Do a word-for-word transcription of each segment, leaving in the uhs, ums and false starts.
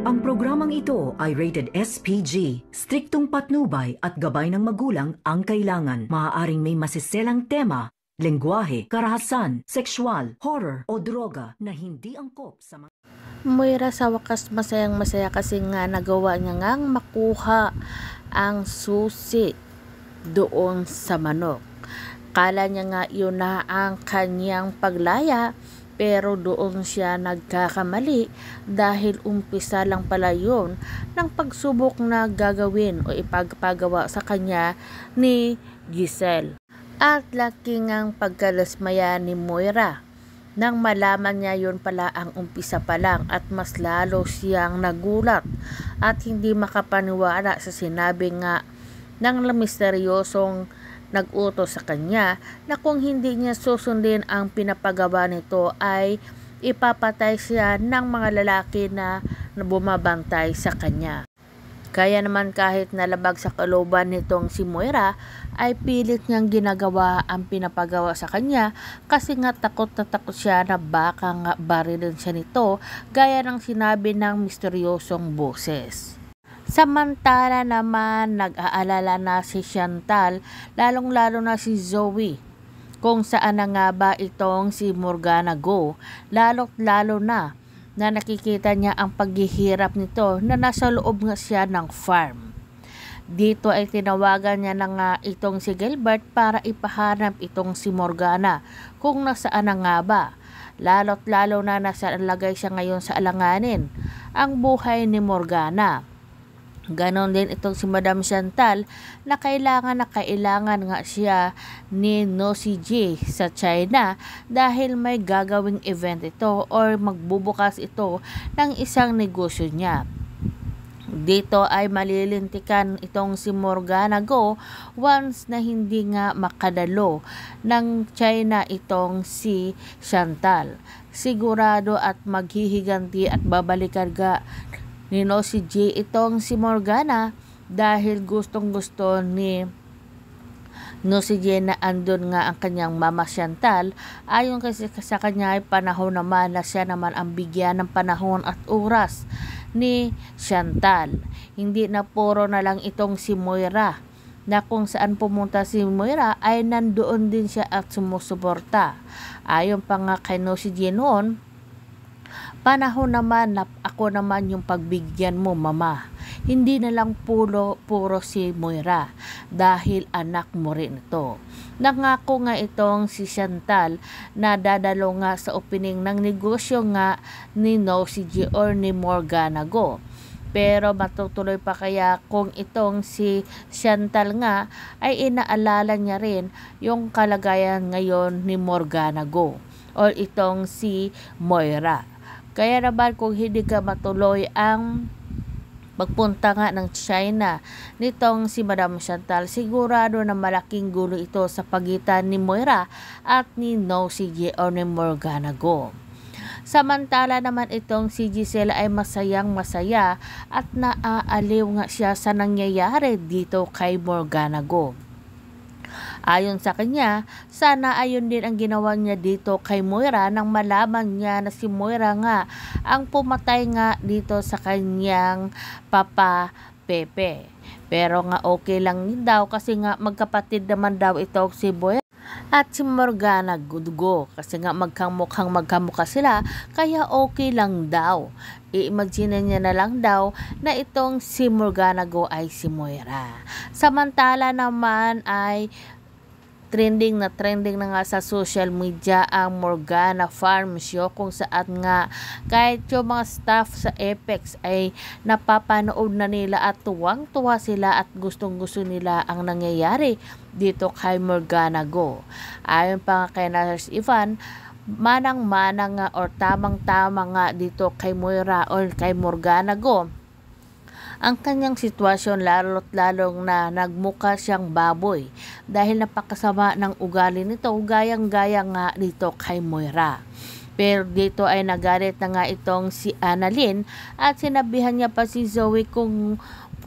Ang programang ito ay rated S P G. Striktong patnubay at gabay ng magulang ang kailangan. Maaaring may masiselang tema, lengguwahe, karahasan, sexual, horror o droga na hindi angkop sa mga... Moira sa wakas masayang masaya kasi nga nagawa niya ngang makuha ang susi doon sa manok. Kala niya nga yun na ang kanyang paglaya, pero doon siya nagkakamali dahil umpisa lang pala yun ng pagsubok na gagawin o ipagpagawa sa kanya ni Giselle. At laki ngang pagkalasmaya ni Moira nang malaman niya yun pala ang umpisa pa lang, at mas lalo siyang nagulat at hindi makapaniwala sa sinabi nga ng misteryosong nag-utos sa kanya na kung hindi niya susundin ang pinapagawa nito ay ipapatay siya ng mga lalaki na bumabantay sa kanya. Kaya naman kahit nalabag sa kalooban nitong si Moira ay pilit niyang ginagawa ang pinapagawa sa kanya kasi nga takot na takot siya na baka nga barilin siya nito gaya ng sinabi ng misteryosong boses. Samantala naman nag-aalala na si Chantal, lalong-lalo na si Zoe, kung saan na nga ba itong si Morgana Go, lalo't lalo na na nakikita niya ang paghihirap nito na nasa loob nga siya ng farm. Dito ay tinawagan niya na nga itong si Gilbert para ipahanap itong si Morgana kung nasaan na nga ba, lalo't lalo na nasa lagay siya ngayon sa alanganin ang buhay ni Morgana. Ganon din itong si Madam Chantal na kailangan na kailangan nga siya ni Nosy J sa China dahil may gagawing event ito or magbubukas ito ng isang negosyo niya. Dito ay malilintikan itong si Morgana Go once na hindi nga makadalo ng China itong si Chantal. Sigurado at maghihiganti at babalikan ga ni Nosy J itong si Morgana dahil gustong gusto ni Nosy J na andun nga ang kanyang mama Chantal. Ayon kasi sa kanya ay panahon naman na siya naman ang bigyan ng panahon at oras ni Chantal. Hindi na puro na lang itong si Moira na kung saan pumunta si Moira ay nandoon din siya at sumusuporta. Ayon pa nga kay Nosy J noon, panahon naman na ako naman yung pagbigyan mo, mama. Hindi na lang puro, puro si Moira dahil anak mo rin ito. Nangako nga itong si Chantal na dadalo nga sa opening ng negosyo nga ni Nosy J or ni Morgana Go. Pero matutuloy pa kaya kung itong si Chantal nga ay inaalala niya rin yung kalagayan ngayon ni Morgana Go or itong si Moira. Kaya naman kung hindi ka matuloy ang pagpunta nga ng China nitong si Madam Chantal, sigurado na malaking gulo ito sa pagitan ni Moira at ni Nosy J or ni Morgana Go. Samantala naman itong si Giselle ay masayang masaya at naaaliw nga siya sa nangyayari dito kay Morgana Go. Ayon sa kanya, sana ayon din ang ginawa niya dito kay Moira nang malaman niya na si Moira nga ang pumatay nga dito sa kanyang papa Pepe. Pero nga okay lang din daw kasi nga magkapatid naman daw ito si Moira at si Morgana Go kasi nga magkamukhang magkamukha sila kaya okay lang daw. I-imagine niya na lang daw na itong si Morgana Go ay si Moira. Samantala naman ay trending na trending na nga sa social media ang Morgana Farm Show kung saan nga kahit yung mga staff sa Apex ay napapanood na nila at tuwang-tuwa sila at gustong-gusto nila ang nangyayari dito kay Morgana Go. Ayon pa nga kay Nurse Ivan, manang-manang nga or tamang-tama nga dito kay Moira or kay Morgana Go ang kanyang sitwasyon, lalo't lalong na nagmukha siyang baboy dahil napakasama ng ugali nito gayang-gaya nga dito kay Moira. Pero dito ay nagalit na nga itong si Annalyn at sinabihan niya pa si Zoe kung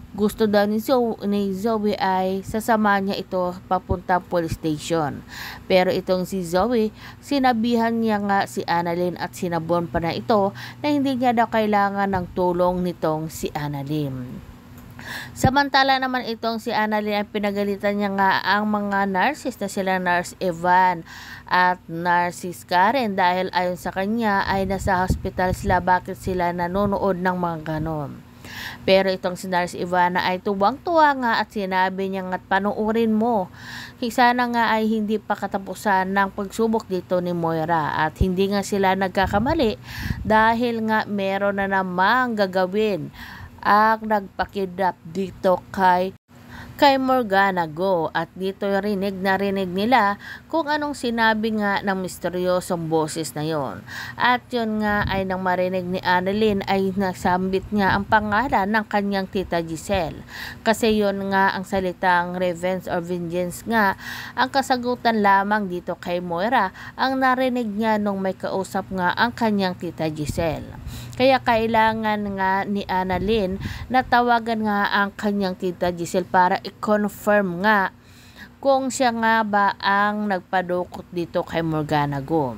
gusto daw ni Zoe, ni Zoe ay sasama niya ito papunta police station. Pero itong si Zoe, sinabihan niya nga si Annalyn at sinabon pa na ito na hindi niya daw kailangan ng tulong nitong si Annalyn. Samantala naman itong si Annalyn ay pinagalitan niya nga ang mga nurses na sila Nurse Evan at Nurse Karen dahil ayon sa kanya ay nasa hospital sila, bakit sila nanonood ng mga ganon. Pero itong si Nurse Ivana ay tuwang-tuwa nga at sinabi niya nga't panuorin mo. Sana nga ay hindi pa katapusan ng pagsubok dito ni Moira at hindi nga sila nagkakamali dahil nga meron na namang gagawin ang nagpakidnap dito kay kay Morgana Go at dito rinig na rinig nila kung anong sinabi nga ng misteryosong boses na yon. At yun nga ay nang marinig ni Annalyn ay nasambit niya ang pangalan ng kanyang tita Giselle. Kasi yun nga ang salitang revenge or vengeance nga ang kasagutan lamang dito kay Moira ang narinig niya nung may kausap nga ang kanyang tita Giselle. Kaya kailangan nga ni Annalyn na tawagan nga ang kanyang tita Giselle para i-confirm nga kung siya nga ba ang nagpadukot dito kay Morgana Go.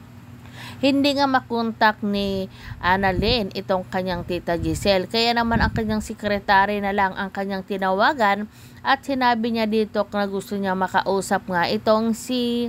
Hindi nga makontak ni Annalyn itong kanyang tita Giselle. Kaya naman ang kanyang sekretary na lang ang kanyang tinawagan at sinabi niya dito na gusto niya makausap nga itong si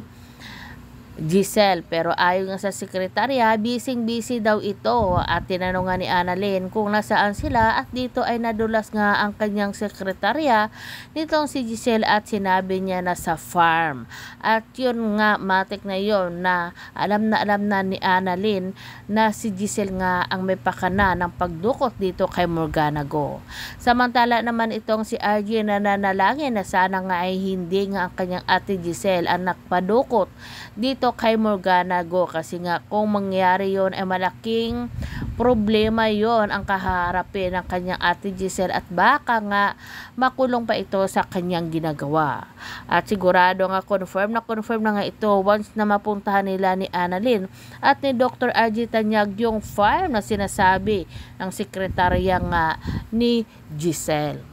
Giselle. Pero ayon nga sa sekretarya, busy-busy daw ito at tinanong nga ni Annalyn kung nasaan sila at dito ay nadulas nga ang kanyang sekretarya nitong si Giselle at sinabi niya na sa farm. At yun nga, matik na yun na alam na alam na ni Annalyn na si Giselle nga ang may pakana ng pagdukot dito kay Morgana Go. Samantala naman itong si R J na nanalangin na sana nga ay hindi nga ang kanyang ate Giselle ang nakpadukot dito kay Morgana Go kasi nga kung mangyari yon ay malaking problema yon ang kaharapin ng kanyang ate Giselle at baka nga makulong pa ito sa kanyang ginagawa. At sigurado nga confirm na confirm na nga ito once na mapuntahan nila ni Annalyn at ni Doctor R J Tanyag yung farm na sinasabi ng sekretarya nga ni Giselle.